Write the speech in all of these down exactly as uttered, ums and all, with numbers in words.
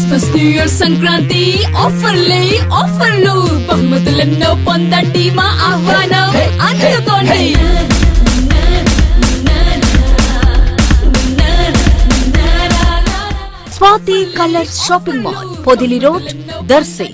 Christmas new year Sankranti ఆఫర్లే ఆఫర్లు బహుమతులెన్నో పొందండి మా ఆహ్వానం అందుకోండి. Swathi colours shopping mall, Podili road, Darsi.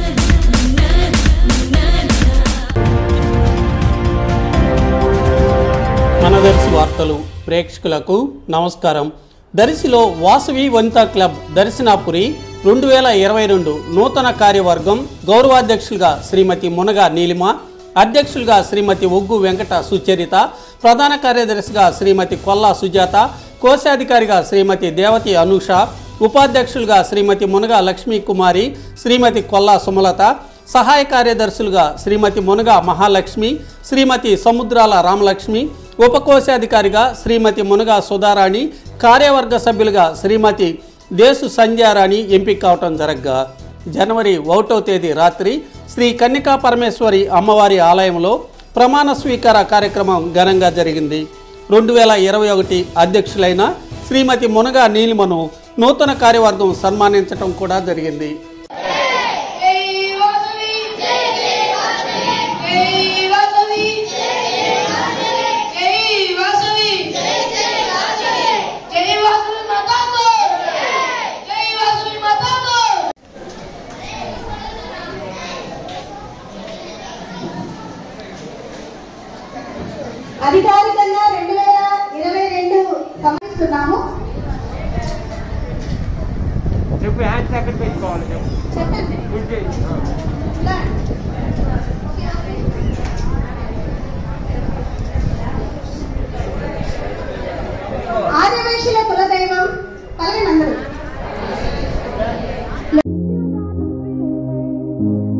మన దర్శి వార్తలు ప్రేక్షకులకు నమస్కారం. దర్శిలో వాసవి వనితా క్లబ్ దర్శనాపురి రెండు వేల ఇరవై రెండు నూతన కార్యవర్గం గౌరవాధ్యక్షులుగా శ్రీమతి మునగ నీలిమ, అధ్యక్షులుగా శ్రీమతి ఒగ్గు వెంకట సుచరిత, ప్రధాన కార్యదర్శిగా శ్రీమతి కొల్లా సుజాత, కోశాధికారిగా శ్రీమతి దేవతి అనూష, ఉపాధ్యక్షులుగా శ్రీమతి మునగ లక్ష్మీ కుమారి, శ్రీమతి కొల్లా సుమలత, సహాయ కార్యదర్శులుగా శ్రీమతి మునగ మహాలక్ష్మి, శ్రీమతి సముద్రాల రామలక్ష్మి, ఉపకోశాధికారిగా శ్రీమతి మునగ సుధారాణి, కార్యవర్గ సభ్యులుగా శ్రీమతి దేశు సంధ్యారాణి ఎంపిక కావటం జరగ్గా జనవరి ఒకటో తేదీ రాత్రి శ్రీ కన్యకా పరమేశ్వరి అమ్మవారి ఆలయంలో ప్రమాణ స్వీకార కార్యక్రమం ఘనంగా జరిగింది. రెండు వేల ఇరవై ఒకటి అధ్యక్షులైన శ్రీమతి మునగ నీలిమను నూతన కార్యవర్గం సన్మానించడం కూడా జరిగింది. అధికారికంగా రెండు వేల ఇరవై రెండు సమర్పిస్తున్నాము. ఆదివేశుల కులదైవం పలగనందరు.